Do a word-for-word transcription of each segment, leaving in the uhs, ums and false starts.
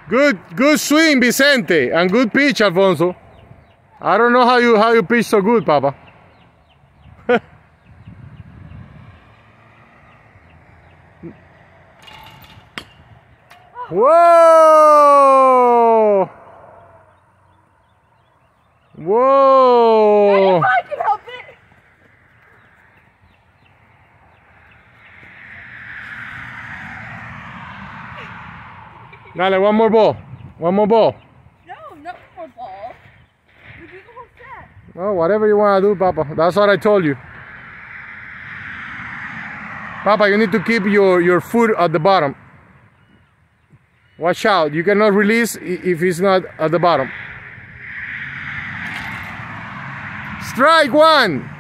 Good, good swing, Vicente, and good pitch, Alfonso. I don't know how you how you pitch so good, Papa. Whoa! Whoa! If I can help it. Dale, one more ball. One more ball. No, no more ball. We do the whole set. Oh, whatever you want to do, Papa. That's what I told you. Papa, you need to keep your, your foot at the bottom. Watch out. You cannot release if it's not at the bottom. Strike one.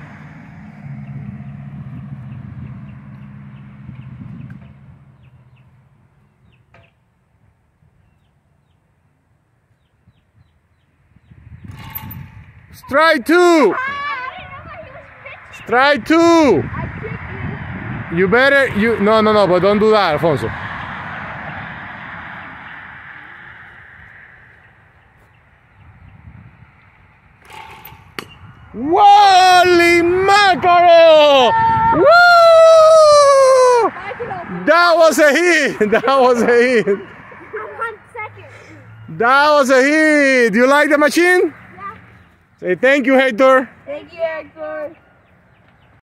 Strike two. Strike two. You better, you, no, no, no, but don't do that, Alfonso. Holy mackerel! Woo! That was a hit. That was a hit. That was a hit. Do you like the machine? Yeah. Say thank you, Hector. Thank you, Hector.